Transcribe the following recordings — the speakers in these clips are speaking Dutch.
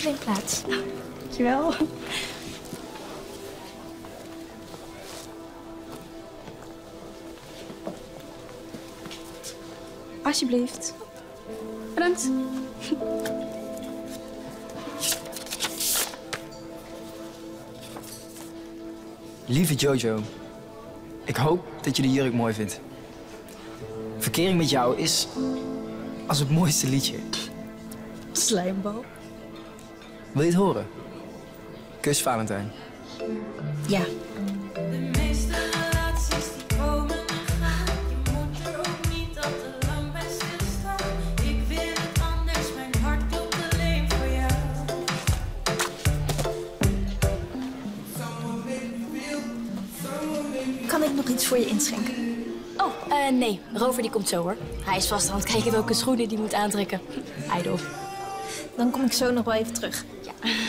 neem plaats. Dankjewel. Alsjeblieft. Bedankt. Lieve Jojo, ik hoop dat je de jurk mooi vindt. Verkering met jou is als het mooiste liedje. Slijmbal. Wil je het horen? Kus Valentijn. Ja. De meeste relaties die komen en gaan. Je moet er ook niet al te lang bij stilstaan. Ik wil het anders, mijn hart klopt alleen voor jou. Kan ik nog iets voor je inschenken? Oh, nee. Rover die komt zo, hoor. Hij is vast aan het kijken welke schoenen die moet aantrekken. Ijdel. Dan kom ik zo nog wel even terug. Ja.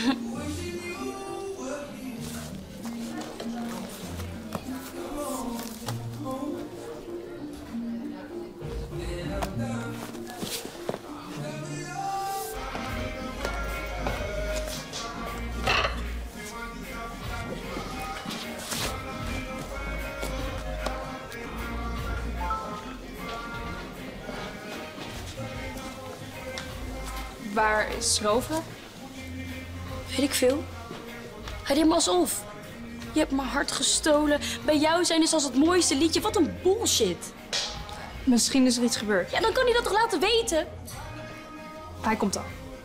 Waar is Rover? Weet ik veel. Hij deed me alsof. Je hebt mijn hart gestolen. Bij jou zijn is als het mooiste liedje. Wat een bullshit. Misschien is er iets gebeurd. Ja, dan kan hij dat toch laten weten? Hij komt al.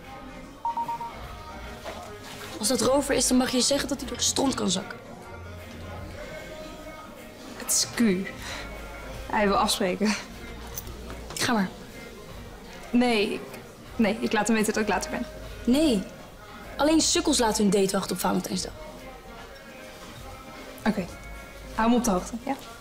Als dat Rover is, dan mag je zeggen dat hij door de stront kan zakken. Het is Q. Hij wil afspreken. Ga maar. Nee, ik laat hem weten dat ik later ben. Nee. Alleen sukkels laten hun date wachten op Valentijnsdag. Oké. Hou hem op de hoogte, ja?